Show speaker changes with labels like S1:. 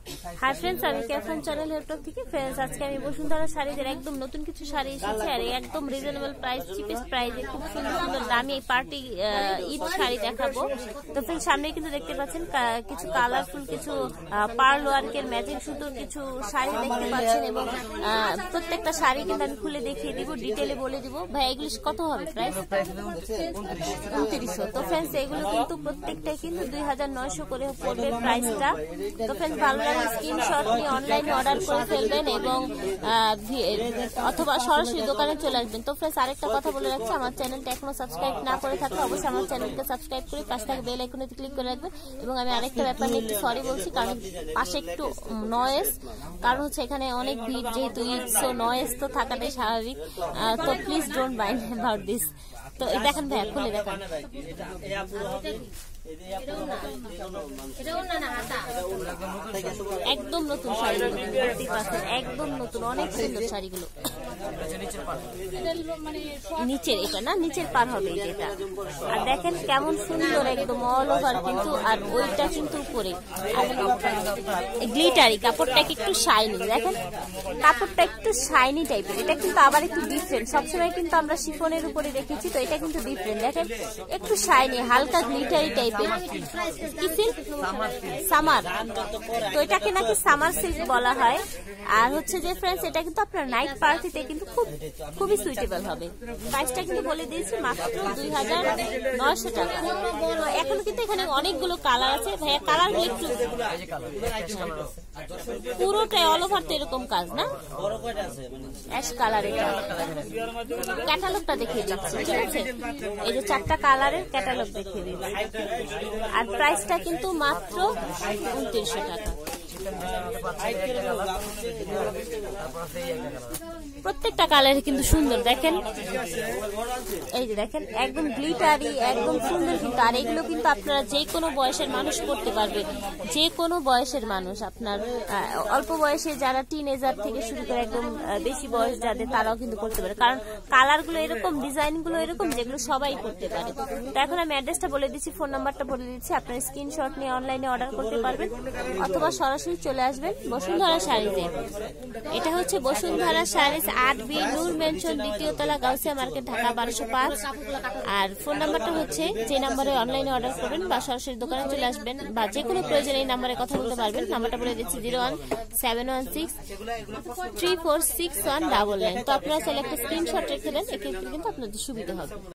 S1: High friends, আমি ক্যাফন channel laptop থেকে। ফ্রেন্ডস, আজকে আমি বসুন্ধরা শাড়িদের একদম নতুন কিছু শাড়ি এসেছে, আর একদম রিজনেবল প্রাইস, চিপেস্ট প্রাইসে খুব সুন্দর সুন্দর দামি পার্টি ঈদ শাড়ি দেখাবো। তো ফ্রেন্ডস, সামনে কিন্তু দেখতে পাচ্ছেন কিছু কালারফুল, কিছু পার্ল ওয়ার্কের ম্যাজিক সুতোর কিছু শাড়ি দেখতে পাচ্ছেন, এবং প্রত্যেকটা শাড়ি কিন্তু আমি খুলে দেখিয়ে দিব, ডিটেলে বলে দিব। ভাই, এগুলো কত হবে প্রাইস? 2900। তো ফ্রেন্ডস, এগুলো কিন্তু প্রত্যেকটাই কিন্তু 2900 করে পড়বে প্রাইসটা। তো ফ্রেন্ডস, ভালো লাগলে স্ক্রিনশট নিয়ে অনলাইনে অর্ডার করে ফেলবেন, এবং অথবা সরাসরি দোকানে চলে আসবেন। তো ফ্রেন্ডস, আরেকটা কথা বলে রাখছি, আমার চ্যানেলটা এখনো সাবস্ক্রাইব না করে থাকলে অবশ্যই আমার চ্যানেলকে সাবস্ক্রাইব করে পাশে থাকা বেল আইকনে ক্লিক করে রাখবেন। এবং আমি আরেকটা ব্যাপার নিয়ে একটু সরি বলছি, কারণ পাশে একটু নয়েজ, কারণ হচ্ছে এখানে অনেক ভিড়, যেহেতু ইটস, সো নয়েজ তো থাকাটাই স্বাভাবিক। তো please don't mind about this. তো দেখেন ভাইয়া, খুলে দেখান। একদম নতুন শাড়িগুলো, একদম নতুন, অনেক সুন্দর শাড়িগুলো। নিচের এটা না, নিচের পার হবে এটা। আর দেখেন কেমন সুন্দর, একদম অল ওভার কিন্তু, আর ওইটা কিন্তু উপরে গ্লিটারি, কাপড়টা একটু শাইনি। দেখেন কাপড়টা একটু শাইনি টাইপের, এটা কিন্তু আবার একটু ডিফারেন্ট। সবসময় কিন্তু আমরা শিফনের উপরে রেখেছি, তো এটা কিন্তু ডিফারেন্ট। দেখেন একটু শাইনি, হালকা গ্লিটারি টাইপের। সামার, তো এটাকে নাকি সামার সিল্ক বলা হয়। আর হচ্ছে যে ফ্রেন্ডস, এটা কিন্তু আপনার নাইট পার্টিতে কিন্তু খুবই সুইটেবল হবে। প্রাইসটা কিন্তু বলে দিয়েছি মাত্র 2900 টাকা। এখনো কিন্তু এখানে অনেকগুলো কালার আছে। ভাইয়া, কালার গুলো একটু, পুরোটাই অল ওভার তো এরকম কাজ না, অ্যাশ কালার। এটা ক্যাটালগটা দেখিয়ে দিচ্ছি, ঠিক আছে? এই যে 4টা কালারের ক্যাটালগ দেখিয়ে দিচ্ছি। আর প্রাইসটা কিন্তু মাত্র 2900 টাকা। প্রত্যেকটা কালার কিন্তু সুন্দর। দেখেন, এই যে দেখেন, একদম গ্লিটারি, একদম সুন্দর কিন্তু। আর এগুলো কিন্তু আপনারা যে কোনো বয়সের মানুষ পড়তে পারবে, যে কোনো বয়সের মানুষ। আপনার অল্প বয়সে যারা টিনেজার থেকে শুরু করে একদম বেশি বয়স যাদের, তারাও কিন্তু করতে পারে, কারণ কালার গুলো এরকম, ডিজাইন গুলো এরকম, যেগুলো সবাই করতে পারে। তো এখন আমি অ্যাড্রেসটা বলে দিচ্ছি, ফোন নাম্বারটা বলে দিচ্ছি, আপনার স্ক্রিনশট নিয়ে অনলাইনে অর্ডার করতে পারবেন, অথবা সরাসরি চলে আসবেন বসুন্ধরা শাড়িতে। এটা হচ্ছে বসুন্ধরা শাড়িজ 8B নূর মেনশন, 2য় তলা, গাউসিয়া মার্কেট, ঢাকা 1205। আর ফোন নাম্বারটা হচ্ছে যে নাম্বারে অনলাইনে অর্ডার করবেন বা সরাসরি দোকানে চলে আসবেন, বা যে কোনো প্রয়োজনে এই নাম্বারে কথা বলতে পারবেন। নাম্বারটা বলে দিচ্ছি 01716346199। তো আপনারা চাইলে একটা স্ক্রিনশট রেখে দেন, এক্ষেত্রে কিন্তু আপনাদের সুবিধা হবে।